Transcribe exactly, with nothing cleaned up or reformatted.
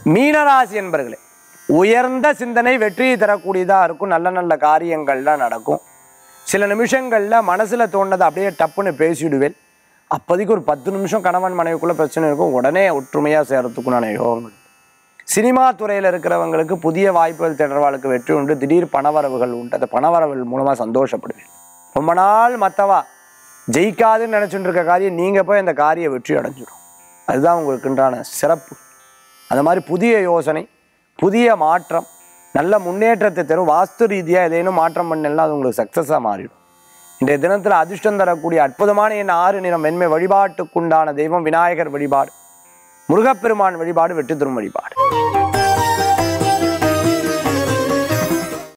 மீனராசி என்பர்களே, உயர்ந்த சிந்தனை வெற்றியை தரக்கூடியதாக இருக்கும். நல்ல நல்ல காரியங்கள்லாம் நடக்கும். சில நிமிஷங்களில் மனசில் தோணுனதை அப்படியே டப்புன்னு பேசிவிடுவேன். அப்போதைக்கு ஒரு பத்து நிமிஷம் கணவன் மனைவிக்குள்ளே பிரச்சனை இருக்கும், உடனே ஒற்றுமையாக சேர்றதுக்குண்டான யோகங்கள். சினிமா துறையில் இருக்கிறவங்களுக்கு புதிய வாய்ப்புகள் தேடுறவாளுக்கு வெற்றி உண்டு. திடீர் பணவரவுகள் உண்டு. அந்த பணவரவுகள் மூலமாக சந்தோஷப்படுவேன். ரொம்ப நாள் மற்றவா ஜெயிக்காதுன்னு நினச்சிட்டு இருக்க காரியம் நீங்கள் போய் அந்த காரியம் வெற்றி அடைஞ்சிடும். அதுதான் உங்களுக்குண்டான சிறப்பு. அந்த மாதிரி புதிய யோசனை, புதிய மாற்றம், நல்ல முன்னேற்றத்தை தரும். வாஸ்து ரீதியாக ஏதேனும் மாற்றம் பண்ணலாம், அது உங்களுக்கு சக்ஸஸாக மாறிடும். இன்றைய தினத்தில் அதிர்ஷ்டம் தரக்கூடிய அற்புதமான என் ஆறு நிறம் வெண்மை. வழிபாட்டுக்குண்டான தெய்வம் விநாயகர் வழிபாடு, முருகப்பெருமான் வழிபாடு, வெற்றி தரும் வழிபாடு.